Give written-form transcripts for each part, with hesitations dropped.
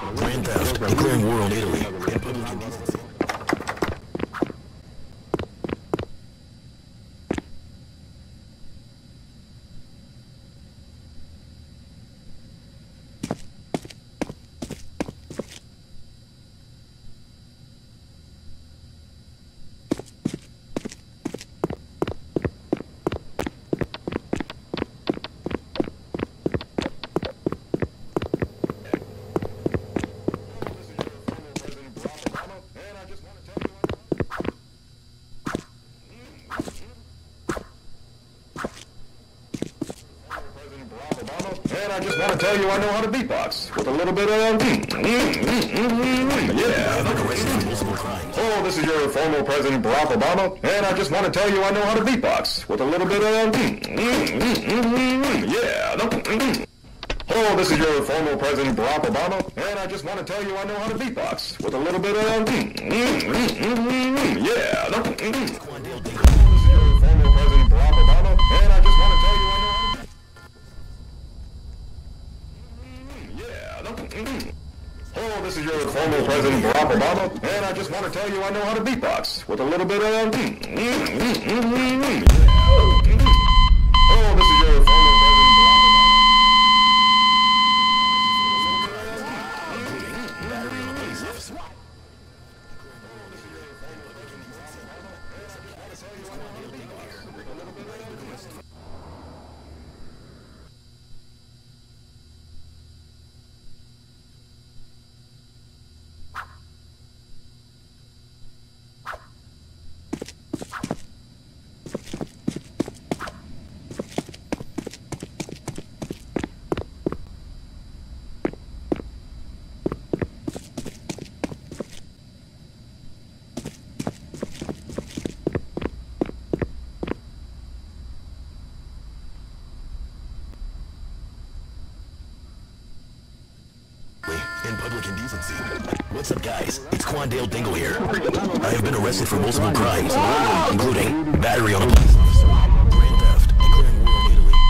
Grand theft, declaring war on Italy, and public indecency. And I just want to tell you I know how to beatbox with a little bit of yeah. Oh, this is your former President Barack Obama, and I just want to tell you I know how to beatbox with a little bit of yeah. Oh, this is your former President Barack Obama, and I just want to tell you I know how to beatbox with a little bit of yeah. Oh, this is your former President Barack Obama, and I just want to tell you I know how to beatbox with a little bit of oh, this is your former President Barack Obama. And public indecency. What's up, guys? It's Quandale Dingle here. I have been arrested for multiple crimes, including battery on a police officer, grand theft, declaring war on Italy.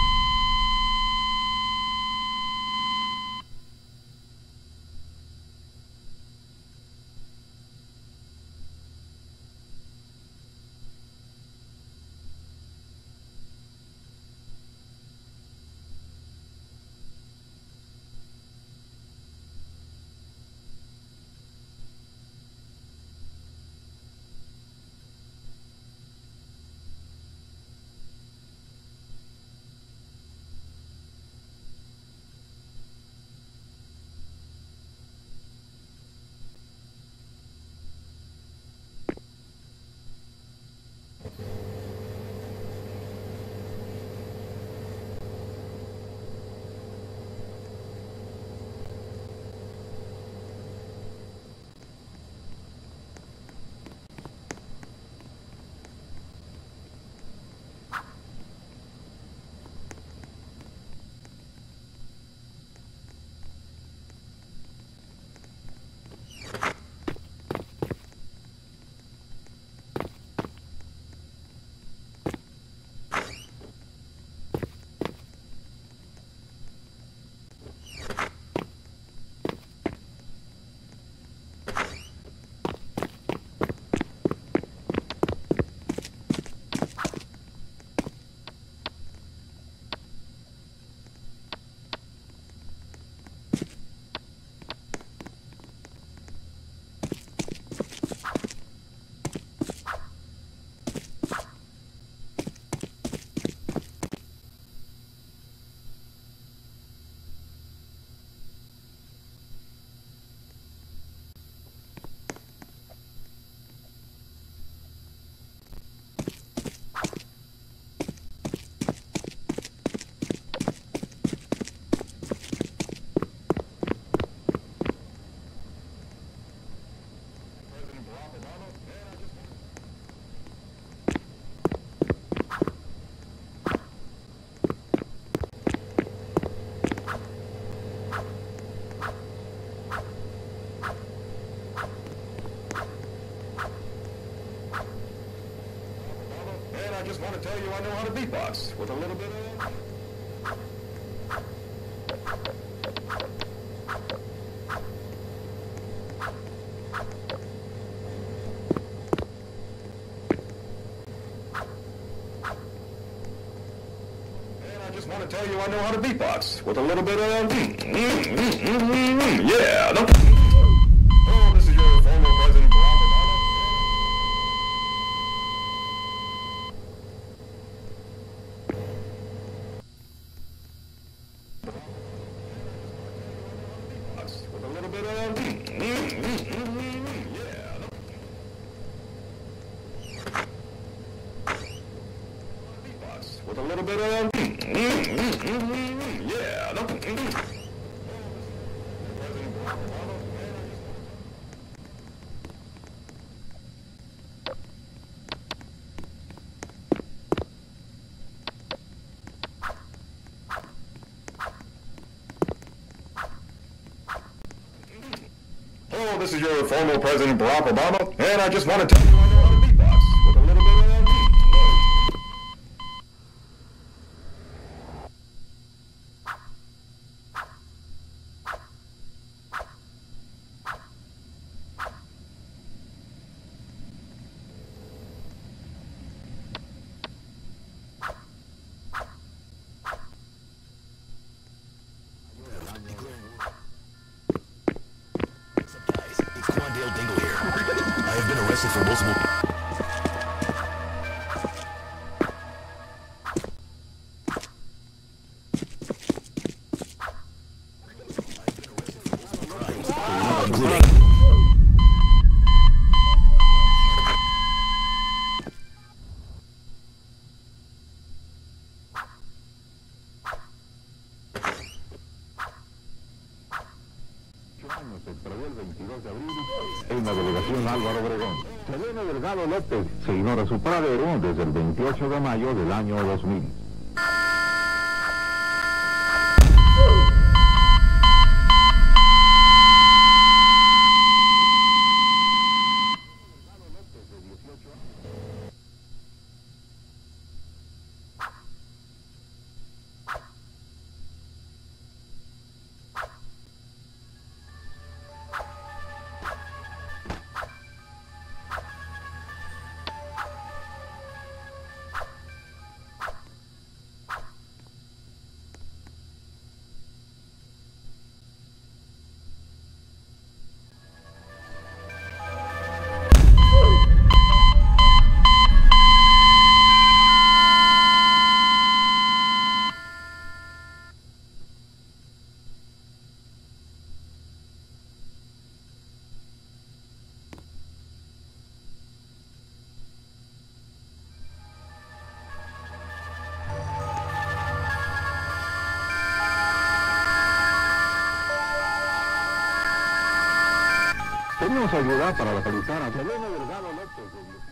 I just want to tell you I know how to beatbox with a little bit of tell you I know how to beatbox with a little bit of yeah. Oh, this is your former President Barack Obama. With a little bit of yeah. With a little bit of yeah. Oh, this is your former President Barack Obama, and I just want to tell you I know how to beatbox with a little bit of Quandale Dingle here. I have been arrested for multiple... including... Se extravió el 22 de abril en la delegación Álvaro Obregón. Selene Delgado López se ignora su paradero desde el 28 de mayo del año 2000. Pedimos ayuda para localizar a Selene Delgado López.